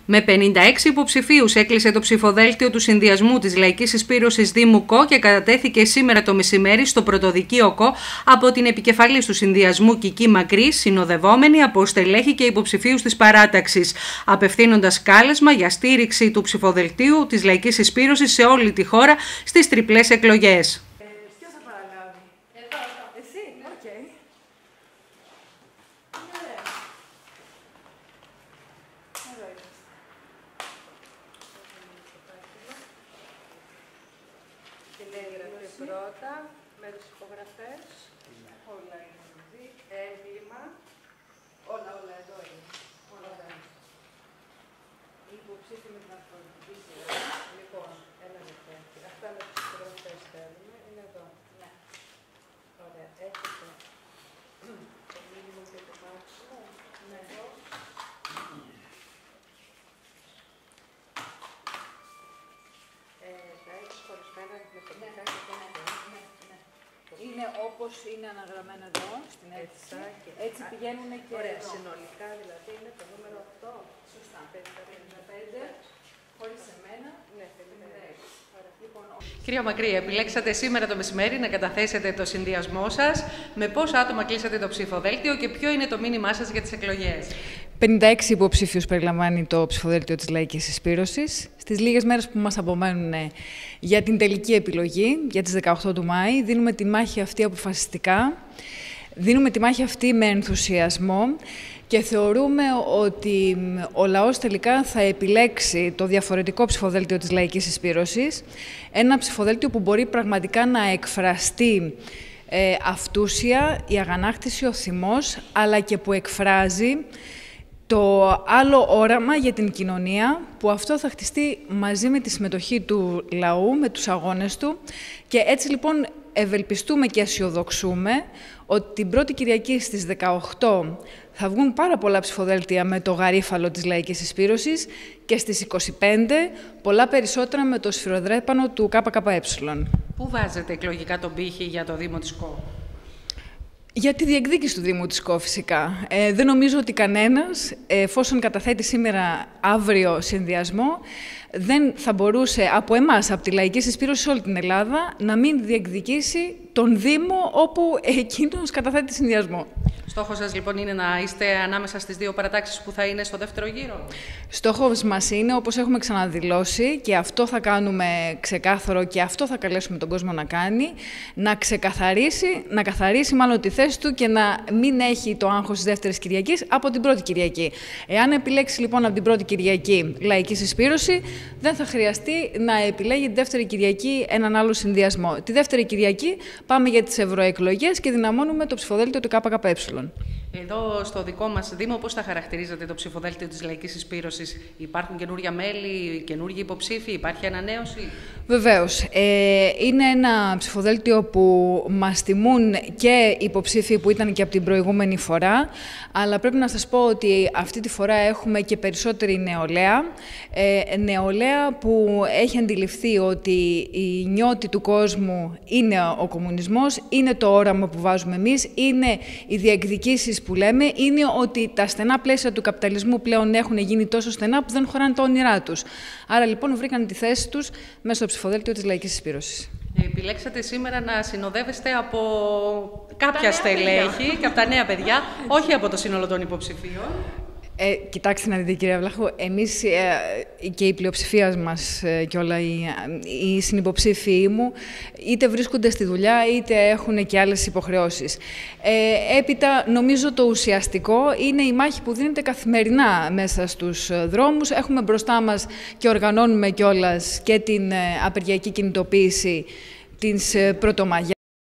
Με 56 υποψηφίους έκλεισε το ψηφοδέλτιο του συνδυασμού της Λαϊκής Συσπήρωσης Δήμου ΚΟ και κατατέθηκε σήμερα το μεσημέρι στο Πρωτοδικείο ΚΟ από την επικεφαλής του συνδυασμού Κική Μακρύ, συνοδευόμενη από στελέχη και υποψηφίους της παράταξης, απευθύνοντας κάλεσμα για στήριξη του ψηφοδελτίου της Λαϊκής Συσπήρωσης σε όλη τη χώρα στις τριπλές εκλογές. Πρώτα, με τις υπογραφές, όλα είναι μαζί, έμβλημα, όλα εδώ είναι, όλα εδώ είναι. Υποψήφι με την αλφαβητική σειρά, λοιπόν, ένα λεπτό, αυτά με τις υπογραφές θέλουμε, είναι εδώ, ναι. Ωραία, έχετε το μήνυμα και το μάξιμο, ναι, εδώ. Τα έχεις χωριστμένα αριθμητικά και το είναι όπως είναι αναγραμμένα εδώ, στην αίτηση. Έτσι πηγαίνουν και ωραία, εδώ. Συνολικά δηλαδή είναι το νούμερο 8. Σωστά. 55, χωρίς εμένα, ναι, 56. Κυρία Μακρύ, επιλέξατε σήμερα το μεσημέρι να καταθέσετε το συνδυασμό σας. Με πόσα άτομα κλείσατε το ψηφοδέλτιο και ποιο είναι το μήνυμά σας για τις εκλογές? 56 υποψήφιους περιλαμβάνει το ψηφοδέλτιο της Λαϊκής Συσπήρωσης. Στις λίγες μέρες που μας απομένουν για την τελική επιλογή, για τις 18 του Μάη, δίνουμε τη μάχη αυτή αποφασιστικά, δίνουμε τη μάχη αυτή με ενθουσιασμό και θεωρούμε ότι ο λαός τελικά θα επιλέξει το διαφορετικό ψηφοδέλτιο της Λαϊκής Συσπήρωσης, ένα ψηφοδέλτιο που μπορεί πραγματικά να εκφραστεί αυτούσια, η αγανάκτηση, ο θυμός, αλλά και που εκφράζει το άλλο όραμα για την κοινωνία, που αυτό θα χτιστεί μαζί με τη συμμετοχή του λαού, με τους αγώνες του. Και έτσι λοιπόν ευελπιστούμε και αισιοδοξούμε ότι την πρώτη Κυριακή στις 18 θα βγουν πάρα πολλά ψηφοδέλτια με το γαρίφαλο της Λαϊκής Συσπήρωσης και στις 25 πολλά περισσότερα με το σφυροδρέπανο του ΚΚΕ. Πού βάζετε εκλογικά τον πύχη για το Δήμο της ΚΟ? Για τη διεκδίκηση του Δήμου της ΚΟ, φυσικά. Δεν νομίζω ότι κανένας, εφόσον καταθέτει σήμερα αύριο συνδυασμό, δεν θα μπορούσε από εμάς, από τη Λαϊκή Συσπήρωση σε όλη την Ελλάδα, να μην διεκδικήσει τον Δήμο όπου εκείνος καταθέτει συνδυασμό. Στόχος σας λοιπόν είναι να είστε ανάμεσα στις δύο παρατάξεις που θα είναι στο δεύτερο γύρο? Στόχος μας είναι, όπως έχουμε ξαναδηλώσει, και αυτό θα κάνουμε ξεκάθαρο και αυτό θα καλέσουμε τον κόσμο να κάνει, να καθαρίσει μάλλον τη θέση του και να μην έχει το άγχος της δεύτερης Κυριακής από την πρώτη Κυριακή. Εάν επιλέξει λοιπόν από την πρώτη Κυριακή Λαϊκή Συσπήρωση, δεν θα χρειαστεί να επιλέγει τη δεύτερη Κυριακή έναν άλλο συνδυασμό. Τη δεύτερη Κυριακή πάμε για τις ευρωεκλογές και δυναμώνουμε το ψηφοδέλτιο του ΚΚΕ. Εδώ στο δικό μας Δήμο, πώς θα χαρακτηρίζετε το ψηφοδέλτιο της Λαϊκής Συσπήρωσης? Υπάρχουν καινούργια μέλη, καινούργιοι υποψήφοι, υπάρχει ανανέωση? Βεβαίως. Είναι ένα ψηφοδέλτιο που μας τιμούν και υποψήφοι που ήταν και από την προηγούμενη φορά, αλλά πρέπει να σας πω ότι αυτή τη φορά έχουμε και περισσότερη νεολαία. Νεολαία που έχει αντιληφθεί ότι η νιώτη του κόσμου είναι ο κομμουνισμός, είναι το όραμα που βάζουμε εμείς, είναι οι διεκδικήσεις που λέμε, είναι ότι τα στενά πλαίσια του καπιταλισμού πλέον έχουν γίνει τόσο στενά που δεν χωράνε τα όνειρά τους. Άρα λοιπόν βρήκαν τη θέση τους μέσα στο ψηφοδέλτιο της Λαϊκής Συσπήρωσης. Επιλέξατε σήμερα να συνοδεύεστε από κάποια στελέχη και από τα νέα παιδιά, όχι από το σύνολο των υποψηφίων. Κοιτάξτε να δείτε, κυρία Βλάχου, εμείς και η πλειοψηφία μας και όλα οι συνυποψήφοι μου είτε βρίσκονται στη δουλειά είτε έχουν και άλλες υποχρεώσεις. Έπειτα, νομίζω το ουσιαστικό είναι η μάχη που δίνεται καθημερινά μέσα στους δρόμους. Έχουμε μπροστά μας και οργανώνουμε κιόλας και την απεργιακή κινητοποίηση της Πρωτομαγιάς.